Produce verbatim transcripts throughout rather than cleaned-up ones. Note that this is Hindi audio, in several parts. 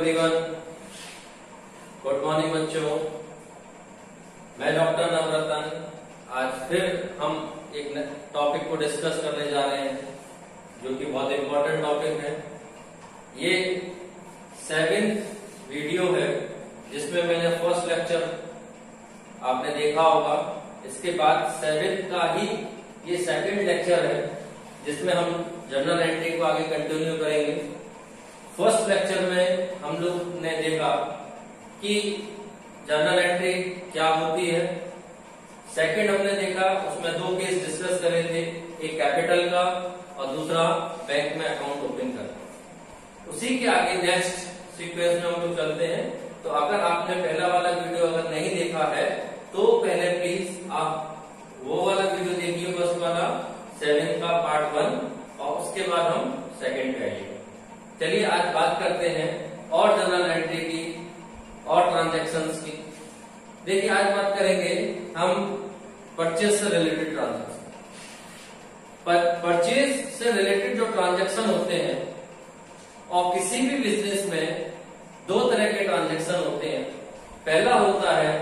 एवरीवन, गुड मॉर्निंग बच्चों। मैं डॉक्टर नवरतन आज फिर हम एक टॉपिक को डिस्कस करने जा रहे हैं जो कि बहुत इंपॉर्टेंट टॉपिक है। ये सेवेंथ वीडियो है जिसमें मैंने फर्स्ट लेक्चर आपने देखा होगा। इसके बाद सेवेंथ का ही ये सेकंड लेक्चर है जिसमें हम जर्नल एंट्री को आगे कंटिन्यू करेंगे। फर्स्ट लेक्चर में हम लोग ने देखा कि जर्नल एंट्री क्या होती है। सेकंड हमने देखा, उसमें दो केस डिस्कस करे थे, एक कैपिटल का और दूसरा बैंक में अकाउंट ओपन करना। उसी के आगे नेक्स्ट सीक्वेंस में हम लोग चलते हैं। तो अगर आपने पहला वाला वीडियो अगर नहीं देखा है तो पहले प्लीज आप वो वाला वीडियो देखिए, बस वाला सेवन का पार्ट वन, और उसके बाद हम सेकंड पे आइए। चलिए आज बात करते हैं और जर्नल एंट्री की और ट्रांजैक्शंस की। देखिए आज बात करेंगे हम परचेज से रिलेटेड ट्रांजैक्शन। परचेज से रिलेटेड जो ट्रांजैक्शन होते हैं, और किसी भी बिजनेस में दो तरह के ट्रांजैक्शन होते हैं। पहला होता है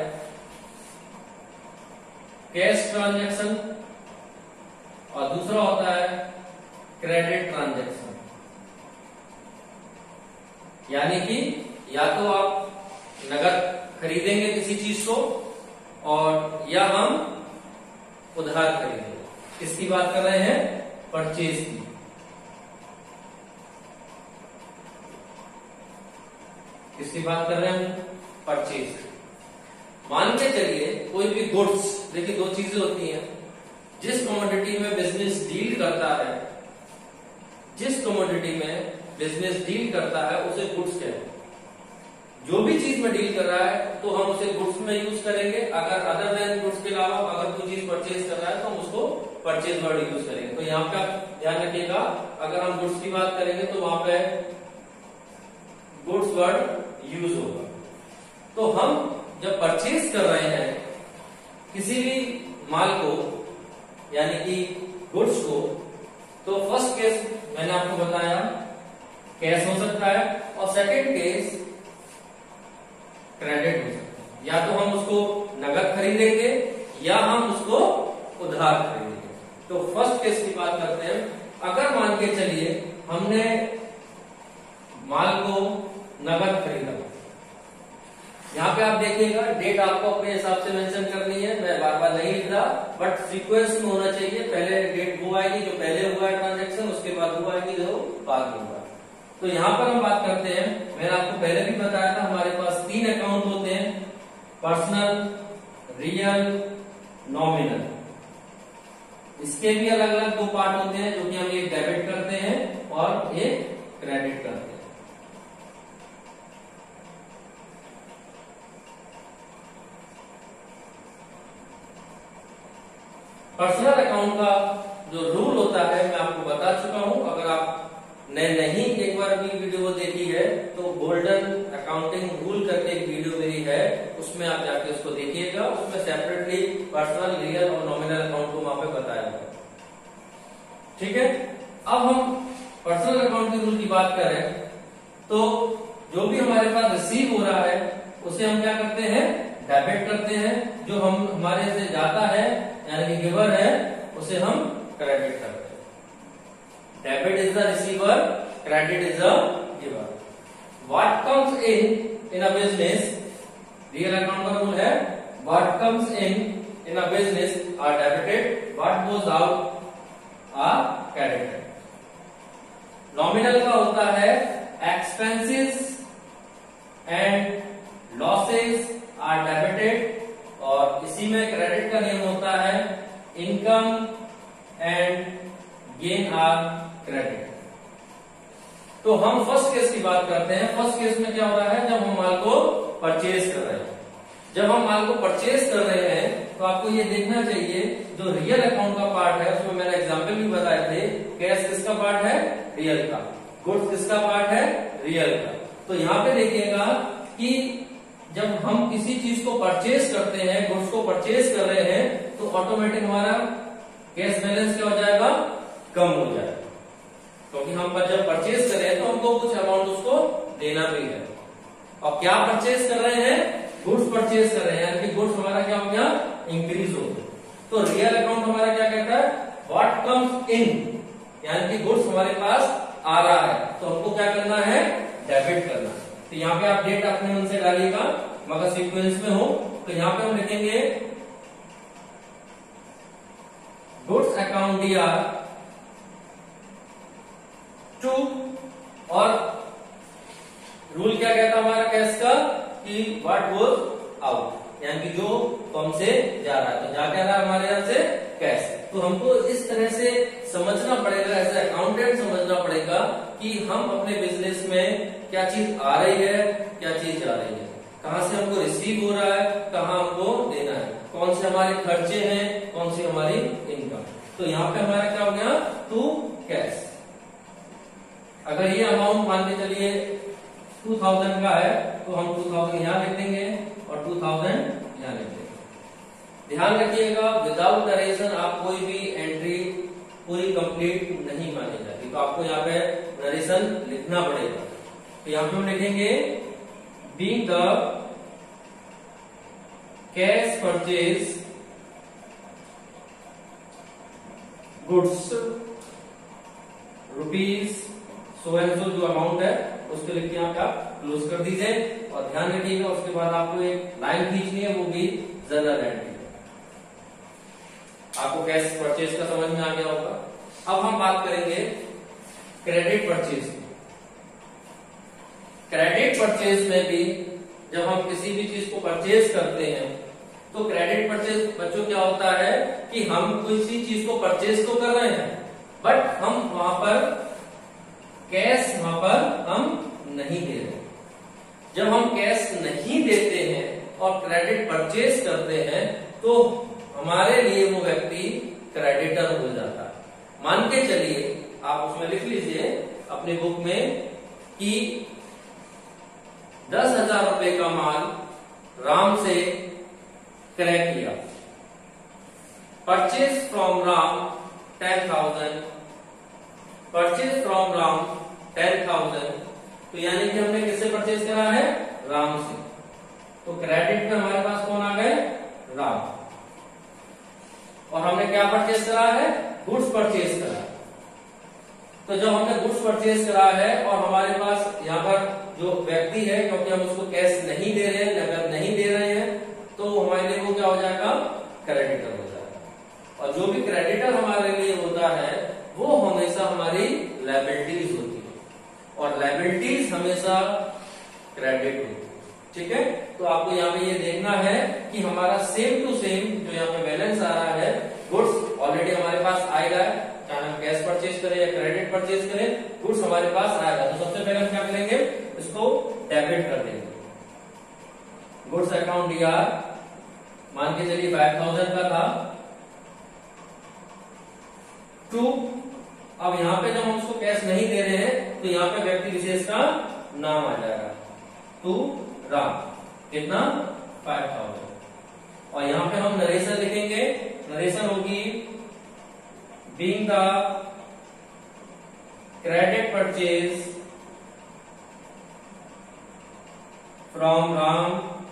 कैश ट्रांजैक्शन और दूसरा होता है क्रेडिट ट्रांजैक्शन। यानी कि या तो आप नगद खरीदेंगे किसी चीज को और या हम उधार खरीदेंगे। किसकी बात कर रहे हैं? परचेज की। किसकी बात कर रहे हैं? परचेज। मान के चलिए कोई भी गुड्स, देखिए दो चीजें होती हैं। जिस कमोडिटी में बिजनेस डील करता है, जिस कमोडिटी में बिजनेस डील करता है उसे गुड्स कहते हैं। जो भी चीज में डील कर रहा है तो हम उसे गुड्स में यूज करेंगे। अगर अदर देन गुड्स के अलावा अगर कोई चीज परचेज कर रहा है तो हम उसको परचेज वर्ड यूज करेंगे। तो यहाँ पे ध्यान रखिएगा, अगर हम गुड्स की बात करेंगे तो वहां पे गुड्स वर्ड यूज होगा। तो हम जब परचेज कर रहे हैं किसी भी माल को यानी कि गुड्स को, तो फर्स्ट केस मैंने आपको बताया कैश हो सकता है और सेकंड केस क्रेडिट हो सकता है। या तो हम उसको नगद खरीदेंगे या हम उसको उधार खरीदेंगे। तो फर्स्ट केस की बात करते हैं। अगर मान के चलिए हमने माल को नगद खरीदा, यहाँ पे आप देखिएगा डेट आपको अपने हिसाब से मेंशन करनी है, मैं बार बार नहीं लिख रहा, बट सीक्वेंस में होना चाहिए। पहले डेट वो आएगी जो पहले हुआ है ट्रांजैक्शन, उसके बाद वो आएगी जो बाद में हुआ है। तो यहाँ पर हम बात करते हैं, मैंने आपको पहले भी बताया था हमारे पास तीन अकाउंट होते हैं, पर्सनल, रियल, नॉमिनल। इसके भी अलग अलग दो पार्ट होते हैं जो कि हम एक डेबिट करते हैं और एक क्रेडिट करते हैं। पर्सनल अकाउंट का जो रूल होता है मैं आपको बता चुका हूं। अगर आपने नहीं एक बार भी वीडियो देखी है तो गोल्डन अकाउंटिंग रूल करके एक वीडियो मेरी है, उसमें आप जाके उसको देखिएगा। उसमें सेपरेटली पर्सनल, रियल और नॉमिनल अकाउंट को वहां पे बताया गया। ठीक है, अब हम पर्सनल अकाउंट के रूल की बात करें तो जो भी हमारे पास रिसीव हो रहा है उसे हम क्या करते हैं? डेबिट करते हैं। जो हम हमारे से जाता है यानी कि गिवर है उसे हम क्रेडिट करते हैं। Debit is the receiver, credit is the giver. What comes in in a business, real account का रूल है what comes in in a business are debited, what goes out are credited. Nominal का होता है expenses and losses are debited, और इसी में क्रेडिट का नियम होता है income and gain are credit. तो हम फर्स्ट केस की बात करते हैं। फर्स्ट केस में क्या हो रहा है? जब हम माल को परचेज कर रहे हैं। जब हम माल को परचेज कर रहे हैं तो आपको ये देखना चाहिए जो रियल अकाउंट का पार्ट है उसमें मैंने एग्जाम्पल भी बताए थे। कैश किसका पार्ट है? रियल का। गुड्स किसका पार्ट है? रियल का। तो यहाँ पे देखिएगा कि जब हम किसी चीज को परचेज करते हैं, गुड्स को परचेज कर रहे हैं, तो ऑटोमेटिक हमारा कैश बैलेंस क्या हो जाएगा? कम हो जाएगा। क्योंकि हम जब परचेज करें तो हमको कुछ अमाउंट उसको देना भी है। और क्या परचेज कर रहे हैं? गुड्स परचेज कर रहे हैं, यानी कि गुड्स हमारा क्या हो गया? इंक्रीज हो गया। तो रियल अकाउंट हमारा क्या कहता है? व्हाट कम्स इन, यानी कि गुड्स हमारे पास आ रहा है, तो हमको क्या करना है? डेबिट करना है। तो यहाँ पे आप डेट अपने मन से डालिएगा, मगर सीक्वेंस में हो। तो यहाँ पे हम लिखेंगे goods account D R to, और रूल क्या कहता है हमारा कैश का? कि व्हाट गोज आउट, यानी कि जो फर्म से जा रहा है, तो जा क्या रहा है हमारे यहाँ से? कैश। तो हमको इस तरह से समझना पड़ेगा, ऐसे अकाउंटेंट समझना पड़ेगा कि हम अपने बिजनेस में क्या चीज आ रही है, क्या चीज जा रही है, कहां से हमको रिसीव हो रहा है, कहां हमको देना है, कौन से हमारे खर्चे हैं, कौन सी हमारी इनकम। तो यहाँ पे हमारा क्या हो गया? To cash. अगर ये अमाउंट मान के चलिए टू थाउजेंड का है, तो हम टू थाउजेंड यहाँ लिख देंगे और टू थाउजेंड यहाँ लिख देंगे। ध्यान रखिएगा, विदाउट नरेशन आप कोई भी एंट्री पूरी कंप्लीट नहीं मानी जाती, तो आपको यहाँ पे नरेशन लिखना पड़ेगा। तो यहाँ पे हम लिखेंगे being the cash purchase goods rupees so and so, जो अमाउंट है उसको लिख के यहाँ पे आप क्लोज कर दीजिए। और ध्यान रखिएगा, उसके बाद आपको एक लाइन खींचनी है, वो भी जनरल एंट्री। आपको कैश परचेज का समझ में आ गया होगा। अब हम बात करेंगे क्रेडिट परचेज की। क्रेडिट परचेज में भी जब हम किसी भी चीज को परचेज करते हैं, तो क्रेडिट परचेज बच्चों क्या होता है कि हम किसी चीज को परचेज तो कर रहे हैं, बट हम वहां पर कैश वहां पर हम नहीं दे रहे। जब हम कैश नहीं देते हैं और क्रेडिट परचेज करते हैं, तो हमारे लिए वो व्यक्ति क्रेडिटर हो जाता है। मान के चलिए, आप उसमें लिख लीजिए अपनी बुक में कि दस हजार रुपए का माल राम से क्रय किया, purchase from Ram ten thousand, purchase from Ram ten thousand. तो यानी कि हमने किससे परचेज करा है? राम से। तो क्रेडिट में हमारे पास कौन आ गए? राम। और हमने क्या परचेज करा है? गुड्स परचेज करा। तो जब हमने गुड्स परचेज करा है और हमारे पास यहाँ पर जो व्यक्ति है, क्योंकि हम उसको कैश नहीं दे रहे हैं, नकद नहीं दे रहे हैं, तो हमारे लिए वो क्या हो जाएगा? क्रेडिटर हो जाएगा। और जो भी क्रेडिटर हमारे लिए होता है, वो हमेशा हमारी लायबिलिटीज होती है, और लायबिलिटीज हमेशा क्रेडिट होती है। ठीक है, तो आपको यहाँ पे ये देखना है कि हमारा सेम टू सेम जो यहाँ पे बैलेंस आ रहा है, गुड्स ऑलरेडी हमारे पास आएगा, चाहे हम कैश परचेज करें या क्रेडिट परचेज करें, गुड्स हमारे पास आएगा। तो सबसे पहले हम क्या करेंगे? इसको डेबिट कर देंगे। गुड्स अकाउंट डी आर मान के चलिए फाइव थाउजेंड का था, टू। अब यहाँ पे जब हम उसको कैश नहीं दे रहे हैं, तो यहाँ पे व्यक्ति विशेष का नाम आ जाएगा, टू राम। कितना? Five thousand. और यहाँ पे हम नरेशन लिखेंगे। नरेशन होगी being the credit purchase from Ram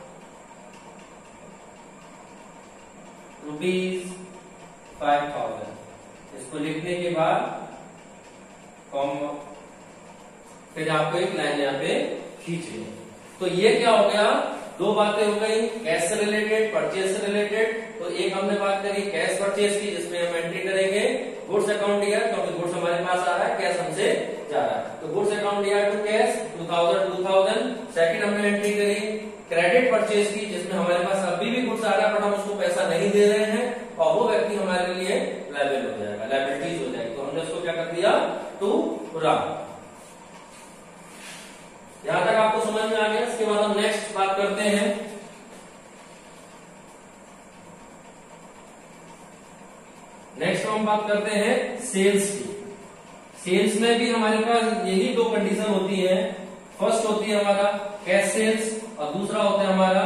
rupees five thousand. इसको लिखने के बाद कॉमा, फिर आपको एक लाइन यहाँ पे खींचनी है। तो ये क्या हो गया? दो बातें हो गई, कैश से रिलेटेड, परचेज से रिलेटेड। तो एक हमने बात करी कैश परचेज की, जिसमें हम एंट्री करेंगे गुड्स अकाउंट दिया, क्योंकि गुड्स हमारे पास आ रहा है, कैश हमसे जा रहा है। तो गुड्स अकाउंट दिया to cash two thousand two thousand. Second हमने एंट्री करी क्रेडिट परचेज की, जिसमें हमारे पास अभी भी गुड्स आ रहा है, बट हम उसको पैसा नहीं दे रहे हैं, और वो व्यक्ति हमारे लिए लायबल हो जाएगा, लायबिलिटीज हो जाएगी। तो हमने उसको क्या कर दिया? टू राम। यहां तक आपको समझ में आ गया। इसके बाद हम नेक्स्ट बात करते हैं नेक्स्ट हम बात करते हैं सेल्स की। सेल्स में भी हमारे पास यही दो कंडीशन होती है। फर्स्ट होती है हमारा कैश सेल्स, और दूसरा होता है हमारा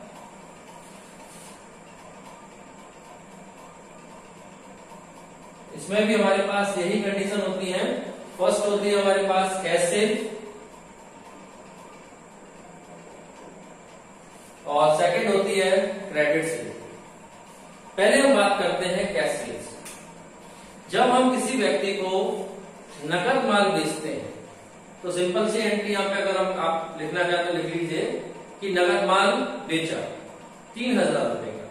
इसमें भी हमारे पास यही कंडीशन होती है। फर्स्ट होती है हमारे पास कैश सेल, बात करते हैं कैश सेल्स। जब हम किसी व्यक्ति को नकद माल बेचते हैं तो सिंपल सी एंट्री यहाँ पे अगर हम आप लिखना चाहते हो लिख लीजिए कि नगद माल बेचा तीन हजार रुपए का,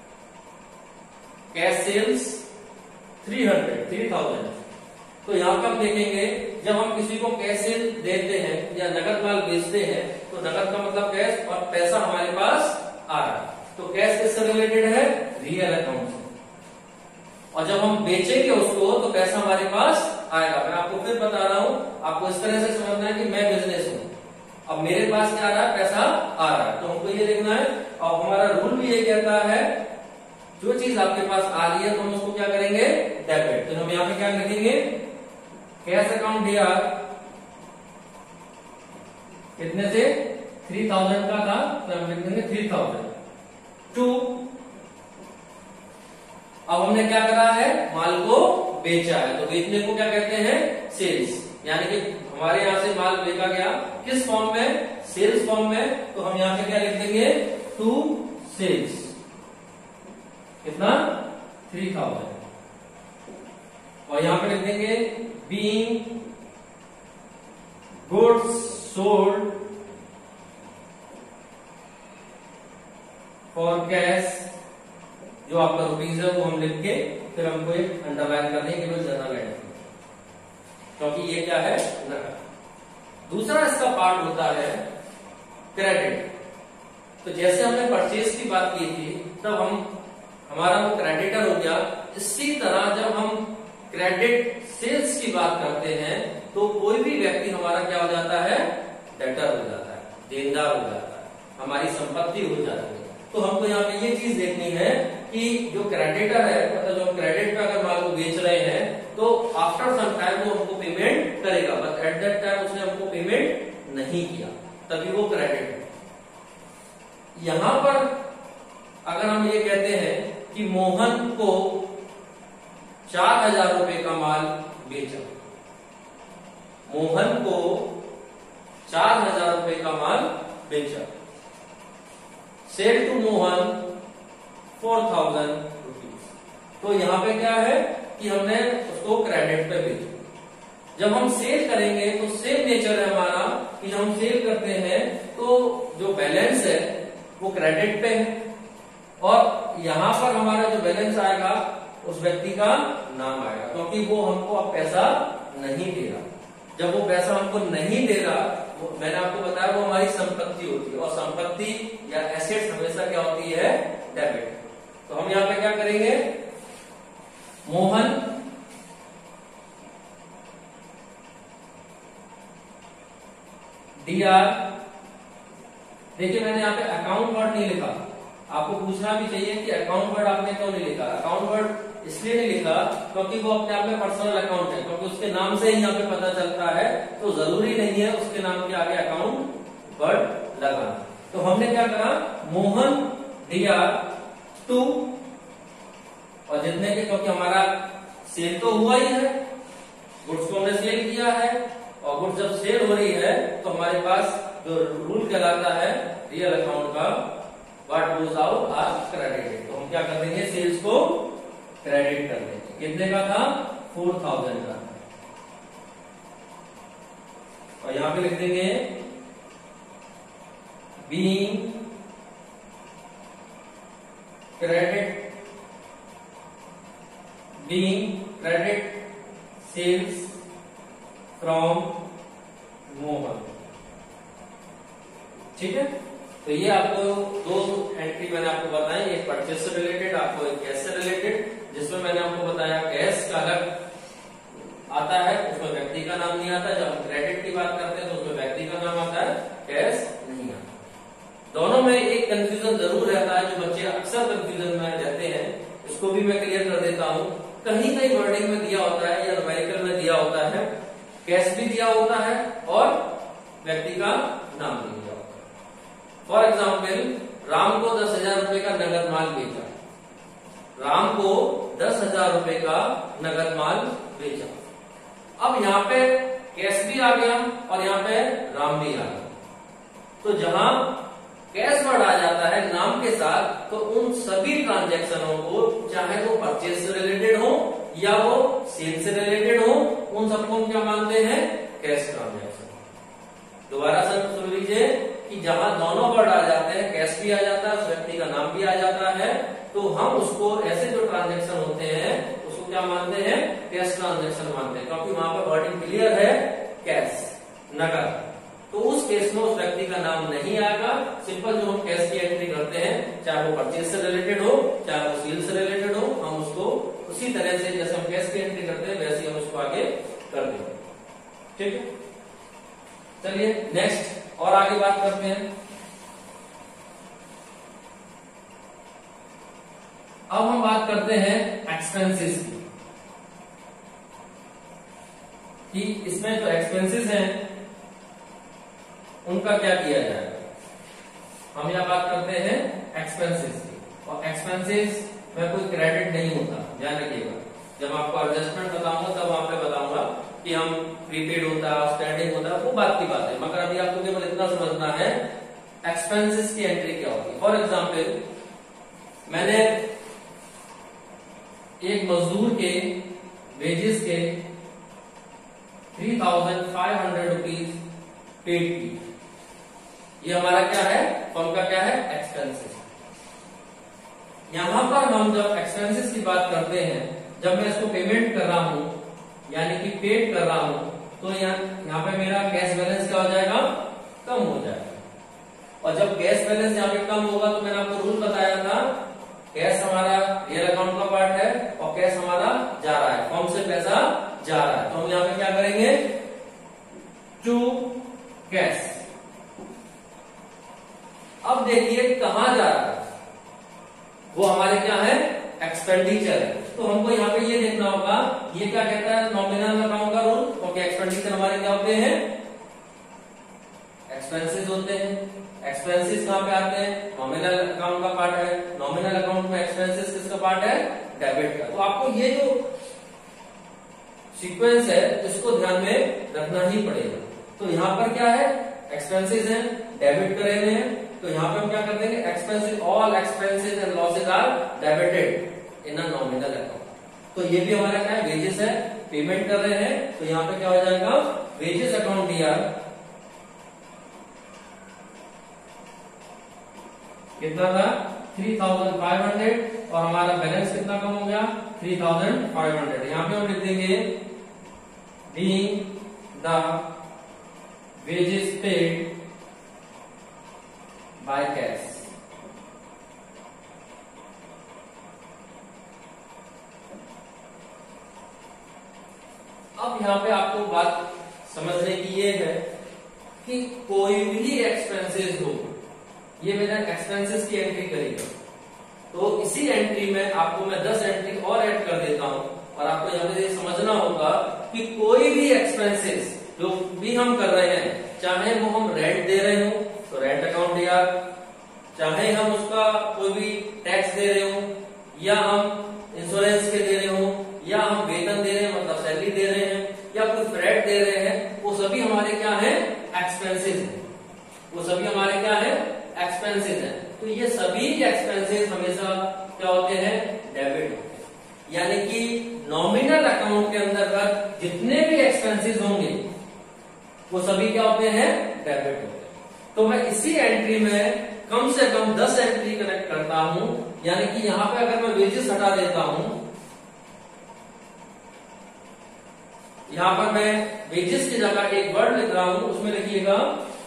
cash sales three hundred three thousand. तो यहाँ पर हम देखेंगे जब हम किसी को कैश सेल देते हैं या नगद माल बेचते हैं तो नगद का मतलब कैश और पैसा हमारे पास आ रहा है। तो कैश किससे रिलेटेड है? रियल अकाउंट से। और जब हम बेचेंगे उसको तो पैसा हमारे पास आएगा। मैं आपको फिर बता रहा हूं, आपको इस तरह से समझना है कि मैं बिजनेस हूं, अब मेरे पास क्या आ रहा है? पैसा आ रहा है। तो हमको ये देखना है और हमारा रूल भी ये कहता है जो चीज आपके पास आ रही है तो हम उसको क्या करेंगे? डेबिट। तो हम यहाँ पे क्या लिखेंगे? कैश अकाउंट दिया कितने से? थ्री थाउजेंड का था तो हम लिख देंगे थ्री थाउजेंड टू। अब हमने क्या करा है? माल को बेचा है। तो बेचने को क्या कहते हैं? सेल्स। यानी कि हमारे यहां से माल बेचा गया किस फॉर्म में? सेल्स फॉर्म में। तो हम यहां पे क्या लिख देंगे? To sales. कितना? Three thousand. और यहां पे लिख देंगे being goods sold for cash, जो आपका रुपीज है वो हम लिख के फिर हमको एक अंडरलाइन कर देंगे केवल जनरल एंट्री, क्योंकि ये क्या है? नकद। दूसरा इसका पार्ट होता है क्रेडिट। तो जैसे हमने परचेज की बात की थी तब हम हमारा वो क्रेडिटर हो गया। इसी तरह जब हम क्रेडिट सेल्स की बात करते हैं तो कोई भी व्यक्ति हमारा क्या हो जाता है? डेटर हो जाता है, देनदार हो जाता है, हमारी संपत्ति हो जाती है। तो हमको यहाँ पे ये चीज देखनी है कि जो क्रेडिटर है, मतलब जो क्रेडिट पे अगर माल को बेच रहे हैं तो आफ्टर सम टाइम वो हमको पेमेंट करेगा, बट एट दैट टाइम उसने हमको पेमेंट नहीं किया, तभी वो क्रेडिट है। यहां पर अगर हम ये कहते हैं कि मोहन को चार हजार रुपए का माल बेचा, मोहन को चार हजार रुपए का माल बेचा, sale to Mohan four thousand rupees. तो यहां पे क्या है कि हमने उसको क्रेडिट पे बेचा। जब हम सेल करेंगे तो सेम नेचर है हमारा कि जब हम सेल करते हैं तो जो बैलेंस है वो क्रेडिट पे है और यहां पर हमारा जो बैलेंस आएगा उस व्यक्ति का नाम आएगा, क्योंकि वो हमको अब पैसा नहीं दे रहा। जब वो पैसा हमको नहीं दे रहा, मैंने आपको बताया वो हमारी संपत्ति होती है और संपत्ति या एसेट्स हमेशा क्या होती है? डेबिट। तो हम यहां पे क्या करेंगे? मोहन डी आर, देखिए मैंने यहाँ पे अकाउंट वर्ड नहीं लिखा, आपको पूछना भी चाहिए कि अकाउंट वर्ड आपने क्यों नहीं लिखा। अकाउंट वर्ड इसलिए नहीं लिखा क्योंकि वो अपने आप में पर्सनल अकाउंट है, क्योंकि उसके नाम से ही यहाँ पे पता चलता है, तो जरूरी नहीं है उसके नाम के आगे अकाउंट वर्ड लगाना। तो हमने क्या करा? मोहन डी आर टू, और जितने के, क्योंकि हमारा सेल तो हुआ ही है, गुड्स को हमने सेल किया है और गुड्स जब सेल हो रही है तो हमारे पास जो रूल कहलाता है रियल अकाउंट का, what goes out are credited. तो हम क्या कर देंगे? सेल्स को क्रेडिट कर देंगे। कितने का था? फोर थाउजेंड का। और यहां पे लिख देंगे being credit being credit sales from Mohan. ठीक है, तो ये आपको दो एंट्री मैंने आपको बताई, एक परचेज से रिलेटेड, आपको एक कैश से रिलेटेड, जिसमें मैंने आपको बताया कैश का अलग आता है, उसमें व्यक्ति का नाम नहीं आता। जब हम क्रेडिट की बात करते हैं तो उसमें व्यक्ति का नाम आता है, कैश नहीं आता। दोनों में एक कंफ्यूजन जरूर रहता है, जो बच्चे अक्सर कंफ्यूजन में रहते हैं, इसको भी मैं क्लियर कर देता हूं। कहीं कहीं वर्डिंग में दिया होता है या न्यूमेरिकल में दिया होता है, कैश भी दिया होता है और व्यक्ति का नाम भी दिया होता है। फॉर एग्जाम्पल, राम को दस हजार रुपए का नगद माल बेचा, राम को दस हजार रुपए का नगद माल बेचा। अब यहाँ पे कैश भी आ गया और यहाँ पे राम भी आ गया। तो जहां कैश वर्ड आ जाता है नाम के साथ, तो उन सभी ट्रांजैक्शनों को, चाहे वो परचेज से रिलेटेड हो या वो सेल से रिलेटेड हो, उन सबको हम क्या मानते हैं? Cash transaction. दोबारा सुन लीजिए कि जहां दोनों वर्ड आ जाते हैं, कैश भी आ जाता है, उस व्यक्ति का नाम भी आ जाता है, तो हम उसको ऐसे जो ट्रांजैक्शन होते हैं उसको क्या मानते हैं? कैश ट्रांजैक्शन मानते हैं, क्योंकि वहां पर वर्डिंग क्लियर है, कैश, नकद। तो उस केस में उस व्यक्ति का नाम नहीं आएगा। सिंपल जो हम कैश की एंट्री करते हैं, चाहे वो परचेज से रिलेटेड हो, चाहे वो सेल से रिलेटेड हो, हम उसको उसी तरह से जैसे हम कैश की एंट्री करते हैं वैसे हम उसको आगे कर देंगे। ठीक है, चलिए नेक्स्ट और आगे बात करते हैं। अब हम बात करते हैं एक्सपेंसेस की, कि इसमें जो एक्सपेंसेस हैं उनका क्या किया जाएगा। हम यहां बात करते हैं एक्सपेंसेस की, और एक्सपेंसेस में कोई क्रेडिट नहीं होता, ध्यान रखिएगा। जब आपको एडजस्टमेंट बताऊंगा तब वहां पे बताऊंगा कि हम प्रीपेड होता है, आउटस्टैंडिंग होता है, वो बात की बात है, मगर अभी आपको केवल इतना समझना है एक्सपेंसेस की एंट्री क्या होती है। फॉर एग्जाम्पल, मैंने एक मजदूर के वेजेस के three thousand five hundred rupees paid की, ये हमारा क्या है? फर्म का क्या है? एक्सपेंसेस। यहां पर हम जब एक्सपेंसेस की बात करते हैं, जब मैं इसको पेमेंट कर रहा हूं यानी कि पेड कर रहा हूं, तो यहाँ यहाँ पे मेरा कैश बैलेंस क्या हो जाएगा? कम हो जाएगा। और जब कैश बैलेंस यहाँ पे कम होगा तो मैंने आपको रूल बताया था, कैश हमारा रियल अकाउंट का पार्ट है और कैश हमारा जा रहा है, फर्म से पैसा जा रहा है, तो हम यहाँ पे क्या करेंगे? To cash. अब देखिए कहां जा रहा है, वो हमारे क्या है? एक्सपेंडिचर है। तो हमको यहाँ पे ये देखना होगा, ये क्या कहता है? नॉमिनल अकाउंट का रूल, क्योंकि एक्सपेंडिचर हमारे क्या होते हैं? एक्सपेंसेस होते हैं। एक्सपेंसेस कहां पे आते हैं? नॉमिनल अकाउंट का पार्ट है। नॉमिनल अकाउंट में एक्सपेंसेस किसका पार्ट है? डेबिट का। तो आपको ये जो सीक्वेंस है इसको ध्यान में रखना ही पड़ेगा। तो यहाँ पर क्या है? एक्सपेंसेस है, डेबिट करे हुए हैं, तो यहाँ पे हम क्या कर देंगे? Expenses, all expenses and losses are debited in a nominal account. तो ये भी हमारा क्या है? वेजेस है, पेमेंट कर रहे हैं, तो यहाँ पे क्या हो जाएगा? वेजेस अकाउंट दिया कितना था? थ्री थाउजेंड फाइव हंड्रेड, और हमारा बैलेंस कितना कम हो गया? Three thousand five hundred. यहाँ पे हम लिख देंगे being the wages paid by cash. अब यहां पे आपको बात समझने की ये है कि कोई भी एक्सपेंसेस हो, ये मेरा एक्सपेंसेस की एंट्री करेगा, तो इसी एंट्री में आपको मैं दस एंट्री और ऐड कर देता हूं, और आपको यहां पे ये समझना होगा कि कोई भी एक्सपेंसेस जो भी हम कर रहे हैं, चाहे वो हम रेंट दे रहे हो तो रेंट अकाउंट दिया, चाहे हम उसका कोई भी टैक्स दे रहे हो, या हम इंश्योरेंस के दे रहे हो, या हम वेतन दे रहे हैं मतलब सैलरी दे रहे हैं, या कोई फ्रेट दे रहे हैं, वो सभी हमारे क्या है? एक्सपेंसेस हैं। वो सभी हमारे क्या है? एक्सपेंसेस हैं। तो ये सभी एक्सपेंसेस हमेशा क्या होते हैं? डेबिट होते हैं। यानी कि नॉमिनल अकाउंट के अंतर्गत जितने भी एक्सपेंसेस होंगे वो सभी क्या होते हैं? डेबिट होते हैं। तो मैं इसी एंट्री में कम से कम दस एंट्री कनेक्ट करता हूं, यानी कि यहां पे अगर मैं वेजेस हटा देता हूं, यहां पर मैं वेजेस की जगह एक वर्ड लिख रहा हूं, उसमें लिखिएगा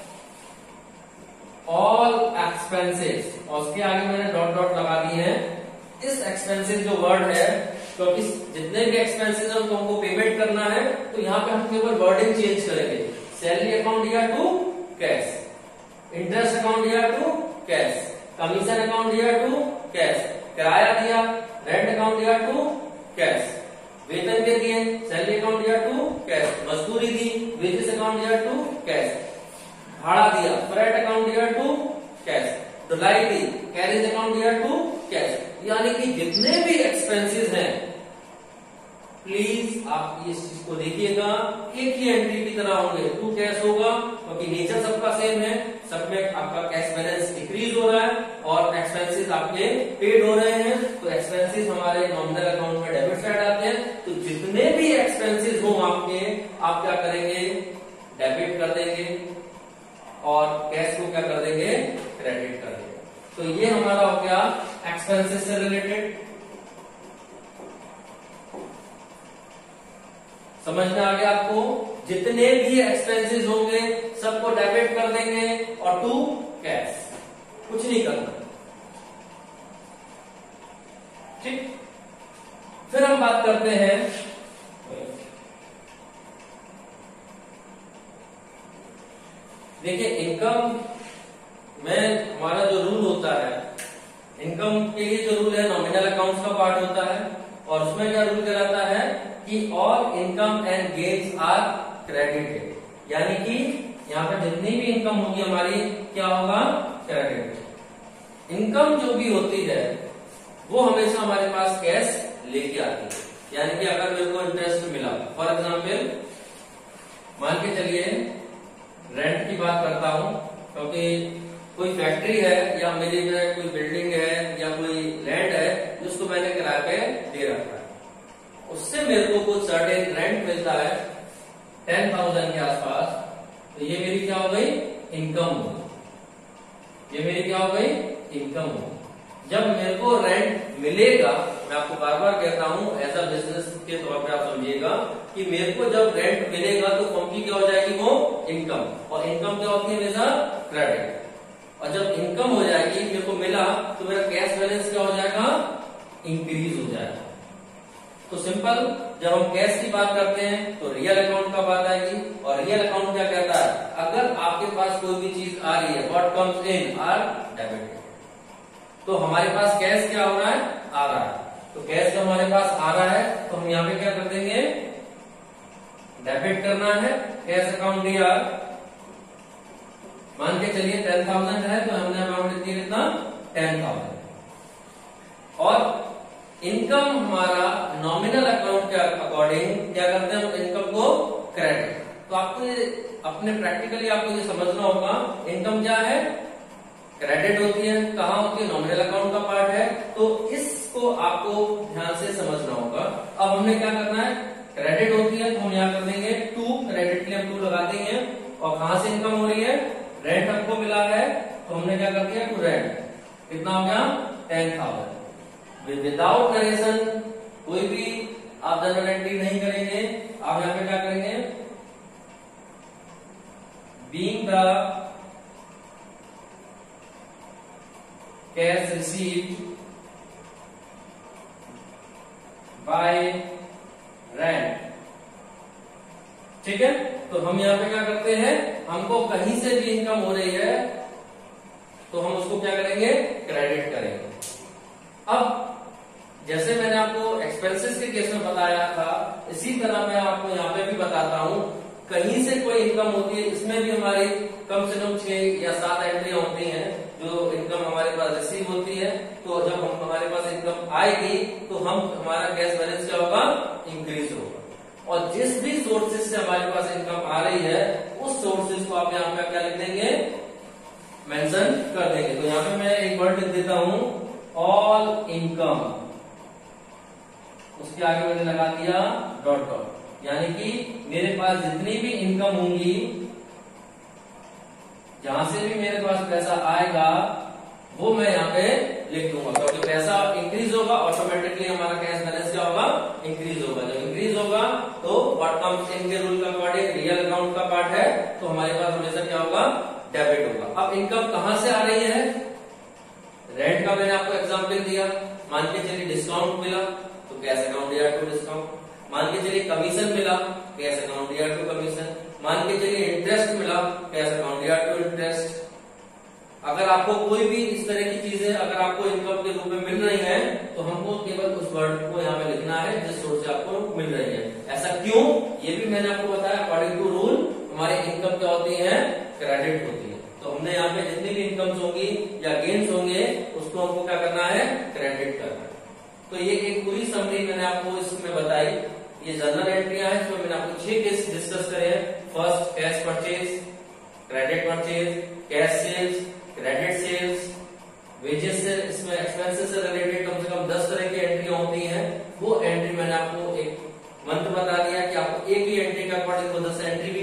ऑल एक्सपेंसेस, और उसके आगे मैंने डॉट डॉट लगा दिए हैं। इस एक्सपेंसेस जो वर्ड है, क्योंकि तो जितने भी एक्सपेंसेस हैं हमको पेमेंट करना है, तो यहाँ पे हम केवल वर्डिंग चेंज करेंगे। सैलरी अकाउंट दिया टू कैश, इंटरेस्ट अकाउंट दिया टू कैश, कमीशन अकाउंट दिया टू कैश, किराया दिया, रेंट अकाउंट दिया टू कैश, वेतन के दिए, सैलरी अकाउंट दिया टू कैश, मजदूरी दी, वेजेस अकाउंट दिया टू कैश, भाड़ा दिया, फ्रेट अकाउंट दिया टू कैश, धुलाई दी, कैरेज अकाउंट दिया टू कैश। यानी कि जितने भी एक्सपेंसेस हैं, प्लीज आप इस चीज को देखिएगा, एक ही एंट्री की तरह होंगे। टू कैश होगा क्योंकि नेचर सबका सेम है, सब में आपका कैश बैलेंस डिक्रीज हो रहा है और एक्सपेंसेस आपके पेड हो रहे हैं, तो एक्सपेंसेस हमारे नॉमिनल अकाउंट में डेबिट साइड आते हैं। तो जितने भी एक्सपेंसेस हो आपके, आप क्या करेंगे, डेबिट कर देंगे और कैश को क्या कर देंगे, क्रेडिट कर देंगे। तो ये हमारा हो गया एक्सपेंसेस से रिलेटेड। समझ में आ गया आपको? जितने भी एक्सपेंसेस होंगे सबको डेबिट कर देंगे और टू कैश, कुछ नहीं करना। ठीक, फिर हम बात करते हैं देखिए इनकम में हमारा जो रूल होता है, इनकम के लिए जो रूल है नॉमिनल अकाउंट्स का पार्ट होता है और उसमें क्या रूल कहलाता है कि all income and gains are credited, यानी कि यहाँ पर जितनी भी इनकम होगी हमारी क्या होगा, क्रेडिट। इनकम जो भी होती है वो हमेशा हमारे पास कैश लेके आती है, यानी कि अगर मेरे को इंटरेस्ट मिला, फॉर एग्जाम्पल मान के चलिए रेंट की बात करता हूं, क्योंकि कोई फैक्ट्री है या मेरी में कोई बिल्डिंग है या कोई लैंड है जिसको मैंने किराए पे दे रखा है, उससे मेरे को कुछ सर्टेन रेंट मिलता है टेन थाउजेंड के आसपास, तो ये मेरी क्या हो गई, इनकम हो गई। ये मेरी क्या हो गई, इनकम हो। जब मेरे को रेंट मिलेगा, मैं आपको बार बार कहता हूं एज अ बिजनेस के तौर पे आप समझिएगा कि मेरे को जब रेंट मिलेगा तो फर्म की क्या हो जाएगी, वो इनकम, और इनकम क्या होती है हमेशा क्रेडिट। और जब इनकम हो जाएगी, मेरे को मिला, तो मेरा कैश बैलेंस क्या हो जाएगा, इंक्रीज हो जाएगा। तो सिंपल, जब हम कैश की बात करते हैं तो रियल अकाउंट का बात आएगी, और रियल अकाउंट क्या कहता है, अगर आपके पास कोई भी चीज आ रही है, what comes in are debit, तो हमारे पास कैश क्या हो रहा है, आ रहा है। तो कैश जब हमारे पास आ रहा है तो हम यहाँ पे क्या कर देंगे, डेबिट करना है कैश अकाउंट दिया। मान के चलिए टेन थाउजेंड है तो हमने अमाउंट कितनी, कितना, टेन थाउजेंड। और इनकम हमारा नॉमिनल अकाउंट के अकॉर्डिंग क्या करते हैं, इनकम को क्रेडिट। तो आपको अपने प्रैक्टिकली आपको ये समझना होगा, इनकम क्या है, क्रेडिट होती है, कहाँ होती है, नॉमिनल अकाउंट का पार्ट है। तो इसको आपको ध्यान से समझना होगा। अब हमने क्या करना है, क्रेडिट होती है तो हम यहाँ कर देंगे टू, क्रेडिट के लिए हम टू लगा देंगे। और कहां से इनकम हो रही है, रेंट हमको मिला है तो हमने क्या कर दिया, टू रेंट, कितना हो गया, टेन थाउजेंड। विदाउट नरेशन, कोई भी आप जनरल एंट्री नहीं करेंगे, आप यहाँ पे क्या करेंगे, being the cash received by rent. ठीक है, तो हम यहाँ पे क्या करते हैं, हमको कहीं से भी इनकम हो रही है तो हम उसको क्या करेंगे, क्रेडिट करेंगे। अब जैसे मैंने आपको एक्सपेंसेस के केस में बताया था, इसी तरह मैं आपको यहाँ पे भी बताता हूँ, कहीं से कोई इनकम होती है, इसमें भी हमारी कम से कम छह या सात एंट्रियां होती हैं जो इनकम हमारे पास रिसीव होती है। तो जब हम हमारे पास इनकम आएगी तो हम हमारा कैश बैलेंस क्या होगा, इंक्रीज होगा। और जिस भी सोर्सेज से हमारे पास इनकम आ रही है उस सोर्सेज को आप यहाँ पे क्या लिख देंगे, मेंशन कर देंगे। तो यहाँ पे मैं एक वर्ड लिख देता हूं, ऑल इनकम, उसके आगे मैंने लगा दिया डॉट डॉट, यानी कि मेरे पास जितनी भी इनकम होंगी, जहां से भी मेरे पास पैसा आएगा वो मैं यहाँ पे लिख दूंगा, क्योंकि पैसा इंक्रीज होगा ऑटोमेटिकली हमारा कैश बैलेंस क्या होगा, इंक्रीज होगा। जब इंक्रीज होगा तो व्हाट कम्स इन के रूल का अकॉर्डिंग रियल अकाउंट का पार्ट है तो हमारे पास हमेशा क्या होगा, डेबिट होगा। अब इनकम कहां से आ रही है, रेंट का मैंने आपको एग्जाम्पल दिया, मान के चलिए डिस्काउंट मिला तो कैश अकाउंट दिया टू डिस्काउंट, मान के चलिए कमीशन मिला, कैश अकाउंट दिया टू कमीशन, मान के चलिए इंटरेस्ट मिला, कैश अकाउंट दिया टू इंटरेस्ट। अगर आपको कोई भी इस तरह की चीजें अगर आपको इनकम के रूप में मिल रही है तो हमको केवल उस वर्ड को यहाँ पे लिखना है जिस सोर्स से आपको मिल रही है। ऐसा क्यों, ये भी मैंने आपको बताया, अकॉर्डिंग टू रूल हमारी इनकम क्या होती है, क्रेडिट होती है। तो हमने यहाँ पे जितनी भी इनकम्स होंगी या गेन्स होंगे उसको हमको क्या करना है, क्रेडिट करना है। तो ये एक पूरी समरी मैंने आपको इसमें बताई। ये जनरल एंट्रियां हैं, इसमें मैंने आपको छह केस डिस्कस करे हैं। First cash purchase, credit purchase, cash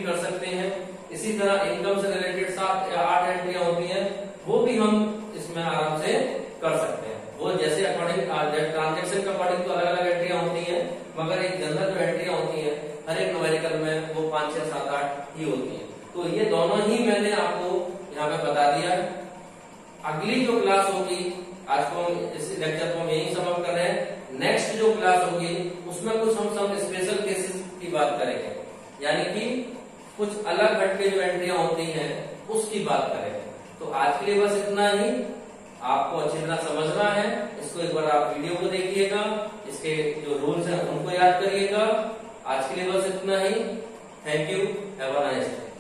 कर सकते हैं। इसी तरह इनकम से रिलेटेड सात या आठ एंट्रियां होती हैं, वो भी हम इसमें आराम से कर सकते हैं। वो जैसे अकॉर्डिंग ट्रांजेक्शन के अकॉर्डिंग तो अलग अलग एंट्रियां होती हैं, मगर एक जनरल जो एंट्रियां होती हैं हर एक न्यूमेरिकल में वो पांच छह सात आठ ही होती है। तो ये दोनों ही मैंने आपको यहाँ पे बता दिया है। अगली जो क्लास होगी, आज को हम इस लेक्चर को हम यही समाप्त कर रहे हैं। नेक्स्ट जो क्लास होगी उसमें कुछ हम सब स्पेशल केसेस की बात करेंगे, यानी कि कुछ अलग हट के जो एंट्रियां होती हैं उसकी बात करेंगे। तो आज के लिए बस इतना ही। आपको अच्छी तरह समझना है, इसको एक बार आप वीडियो को देखिएगा, इसके जो रूल्स हैं उनको याद करिएगा। आज के लिए बस इतना ही। Thank you, have a nice day.